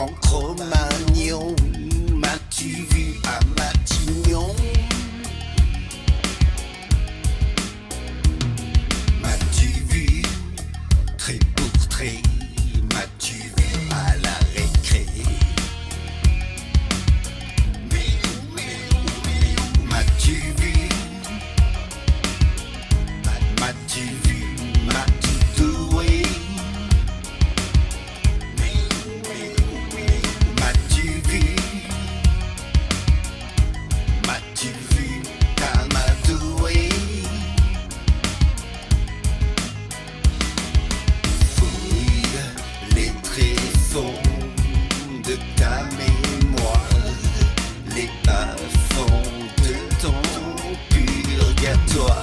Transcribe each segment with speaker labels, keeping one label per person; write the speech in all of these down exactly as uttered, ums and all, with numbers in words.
Speaker 1: en Cro-Magnon. M'as-tu vu à Matignon? M'as-tu vu trait pour trait? M'as-tu vu à la récré? M'as-tu vu? M'as-tu vu? M'as-tu doué? M'as-tu vu? M'as-tu vu? T'as m'adoué? Fouille les tréfonds de ta mémoire, les bas-fonds de ton purgatoire.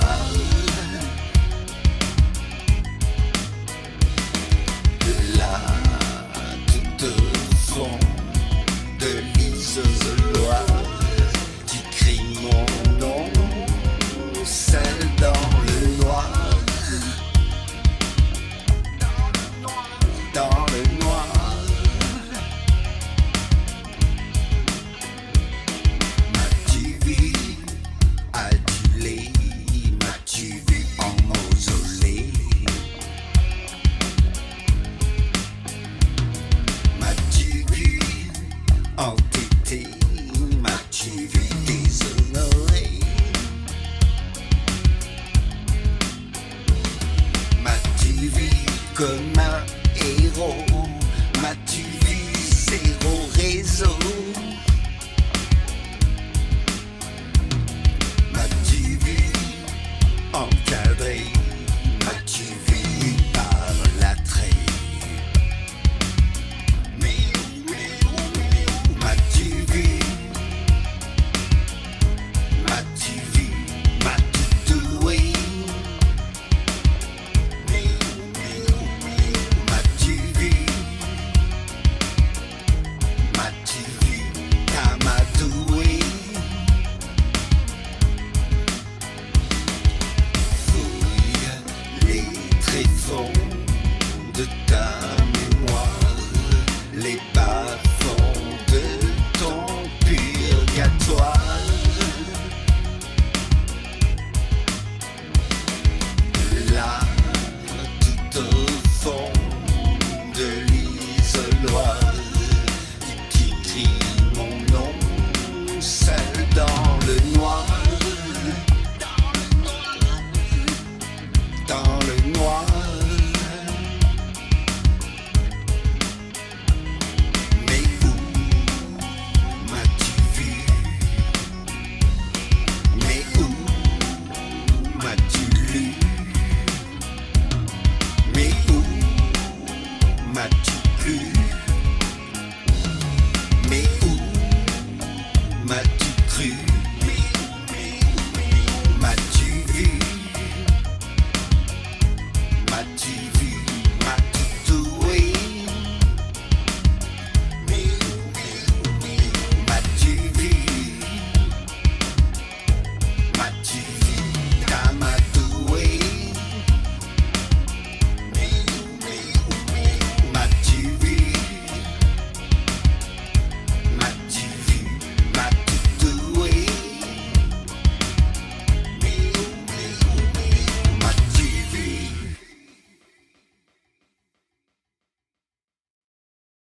Speaker 1: Là, tout au fond de l'isoloir, tu cries mon nom, seul dans le noir. Dans le noir. M'as-tu vu adulé? M'as-tu vu en mausolée? M'as-tu vu entêté? M'as-tu vu déshonoré? M'as-tu vu comme un héros? M'as-tu vu zéro réseau? M'as-tu vu encadré? M'as-tu vu par l'attrait? M'as-tu vu? M'as-tu vu? M'as-tu doué? M'as-tu vu? M'as-tu vu? T'as m'adoué? Fouille les tréfonds de ta mémoire, les bas-fonds de ton purgatoire. Là, tout au fond de l'isoloir,